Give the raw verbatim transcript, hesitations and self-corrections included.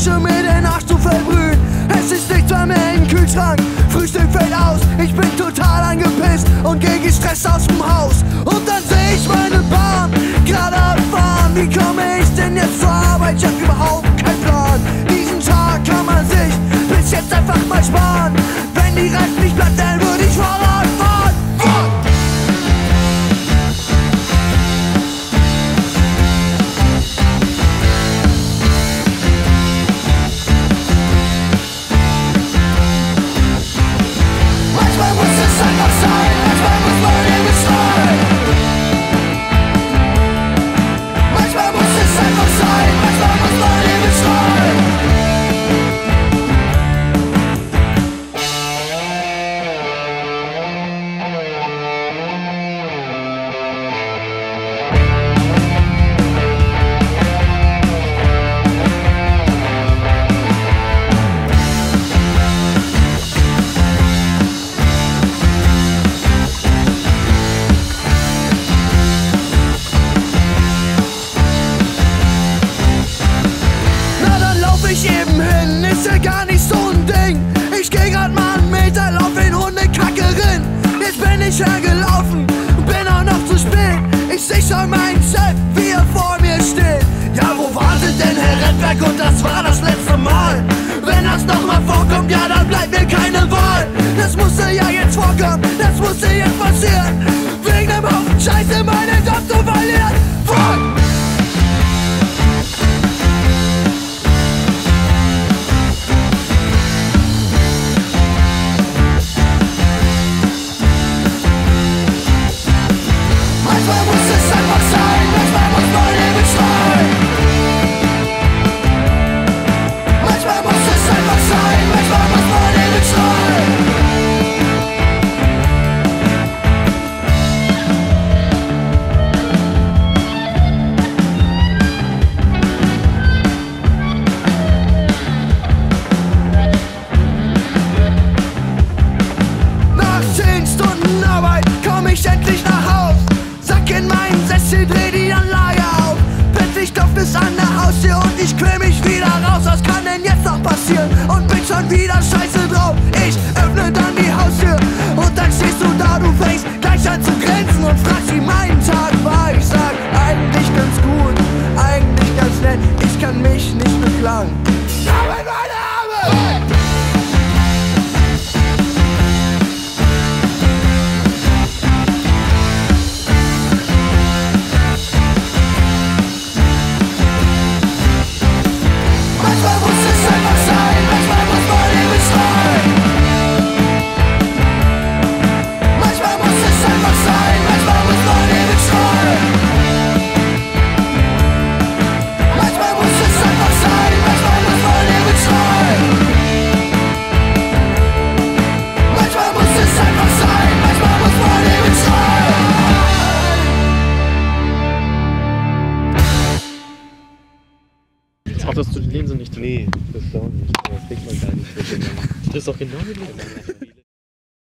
Dusche mir den Arsch zu verbrühen. Es ist nichts mehr, mehr im Kühlschrank, Frühstück fällt aus. Ich bin total angepisst und geh gestresst aus dem Haus. Und dann seh ich meine Bahn gerade abfahren. Wie komme ich denn jetzt zur Arbeit? Ich hab überhaupt keinen Plan. Diesen Tag kann man sich bis jetzt einfach mal sparen. Wenn die Reifen nicht platt, dann würde ich Fahrrad fahren. Fuck! Manchmal muss es einfach sein, manchmal muss man eben schreien. Manchmal muss es einfach sein, manchmal muss man eben schreien. Ich eben hin, ist ja gar nicht so ein Ding. Ich geh grad mal einen Meter, lauf in Hundekacke rin. Jetzt bin ich hergelaufen, bin auch noch zu spät. Ich seh schon meinen Chef, wie er vor mir steht. Ja, wo wartet denn Herr Redberg? Und das war das letzte Mal. Wenn das nochmal vorkommt, ja, dann bleibt mir keine Wahl. Das musste ja jetzt vorkommen, das musste jetzt passieren. Wegen dem Haufen Scheiße meinen Job zu verlieren. Fuck! Manchmal muss es einfach sein, manchmal muss man eben schreien. Manchmal muss es einfach sein, manchmal muss man eben schreien. Nach zehn Stunden Arbeit komm ich endlich nach Haus. Sack in meinen Sessel, dreh die Anlage auf. Plötzlich klopft es an der Haustür und ich quäl mich wieder raus. Was kann denn jetzt noch passieren? Und bin schon wieder scheiße drauf. Ich öffne dann die Haustür und dann stehst du da, du fängst gleich an zu grinsen und fragst, wie mein Tag war. Ich sag, eigentlich ganz gut, eigentlich ganz nett. Ich kann mich nicht beklagen. Aber meine Arme! Manchmal muss es einfach sein, manchmal muss man eben schreien. Manchmal muss es einfach sein, manchmal muss man eben schreien. Manchmal muss es einfach sein, manchmal muss man eben schreien. Manchmal muss es einfach sein, manchmal muss man eben schreien. Hattest du die Linse nicht? Nee, das auch nicht. Das kriegt man gar nicht. Das ist auch genau die Linse.